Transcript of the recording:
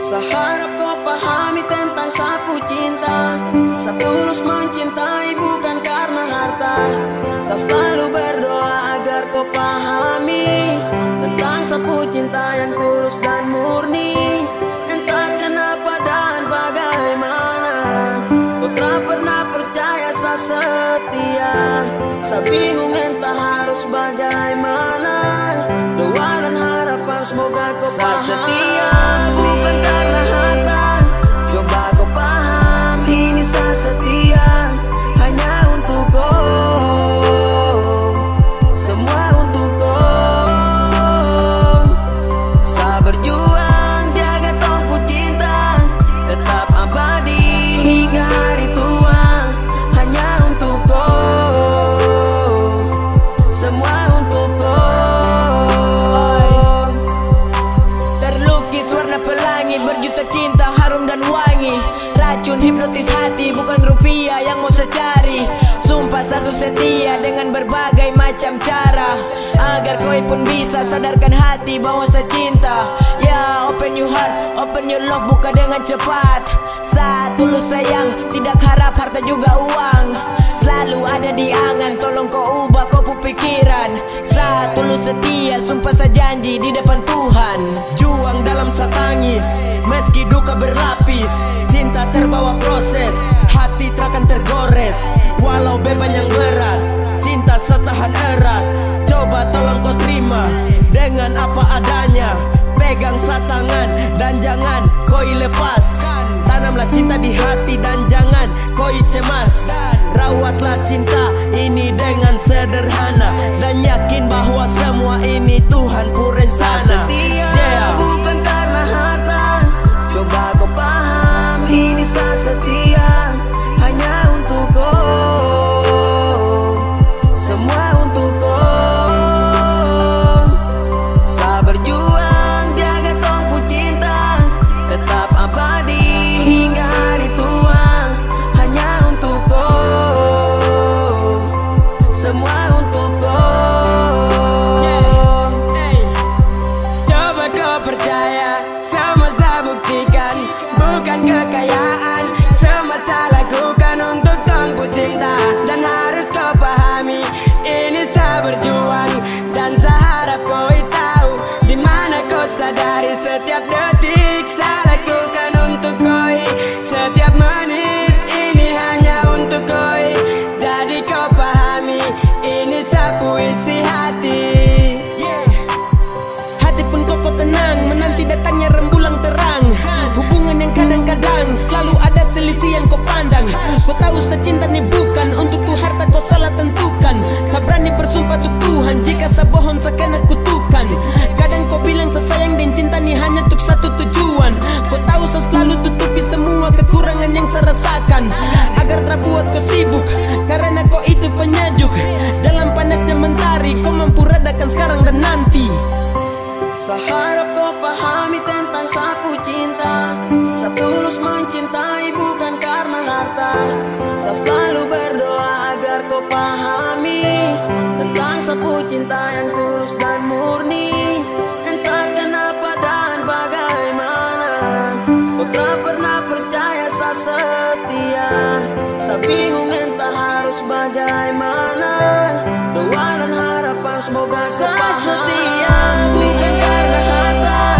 Seharap kau pahami tentang sapu cinta. Saya tulus mencintai bukan karena harta. Saya selalu berdoa agar kau pahami tentang sapu cinta yang tulus dan murni. Entah kenapa dan bagaimana kau tak pernah percaya saya setia. Saya bingung entah harus bagaimana. Doa dan harapan semoga kau pahami. Setia bukan karena harta. Coba kau paham, ini saya setia hanya untuk kau. Semua untuk kau. Saya berjuang jaga tongku cinta tetap abadi hingga hari tua. Hanya untuk kau. Semua untuk kau. Terlukis warna pelangi, berjuta cinta harum dan wangi. Racun hipnotis hati, bukan rupiah yang mau saya cari. Sumpah saya setia dengan berbagai macam cara, agar kau pun bisa sadarkan hati bahwa saya cinta. Ya, open your heart, open your love, buka dengan cepat. Saya tulus sayang, tidak harap harta juga uang. Selalu ada di angan, tolong kau ubah kau pikiran. Saya tulus setia, sumpah saya janji di depan Tuhan. Juang dalam satangis, meski duka berlapis. Cinta terbawa proses, hati takkan tergores. Walau beban yang berat, cinta setahan erat. Coba tolong kau terima dengan apa adanya. Pegang satangan dan jangan kau lepas. Tanamlah cinta di hati dan jangan kau cemas. Rawatlah cinta ini dengan sederhana, dan yakin bahwa semua ini Tuhan ku rencana. Setia bukan karena harta. Coba kau paham, ini saya setia hanya untuk kau. Semua untuk kau. Saya berjuang jaga tongku cinta tetap abadi hingga hari tua. Hanya untuk kau. Semua untuk kau. Coba kau percaya, semua saya buktikan. Bukan kekayaan, semua saya lakukan untuk tongku cinta. Dan harus kau pahami, ini saya berjuang. Dan saya harap kau tahu, dimana kau sadari setiap detik saya lakukan untuk kau. Setiap menit ini hanya untuk kau. Jadi kau pahami, ini saya puisi hati. Hati pun koko tenang, menanti datangnya rembulan terang. Hubungan yang kadang-kadang selalu ada selisih yang kau pandang. Kau tahu secinta nih bukan untuk tuh harta, kau salah tentukan. Saya berani bersumpah tuh Tuhan, jika saya bohong saya kena kutukan. Kadang kau bilang saya sayang dan cinta nih hanya untuk satu tujuan. Kau tahu saya selalu tutupi semua kekurangan yang saya rasakan, agar terbuat kau sibuk, karena kau itu penyejuk. Dalam panasnya mentari kau mampu redakan sekarang dan nanti. Seharap kau pahami tentang sapu cinta. Saya tulus mencintai bukan karena harta. Saya selalu berdoa agar kau pahami tentang sapu cinta yang tulus dan murni. Entah kenapa dan bagaimana kau tak pernah percaya saya setia. Saya bingung entah harus bagaimana. Doa dan harapan semoga kau pahami. Saya setia bukan karena harta.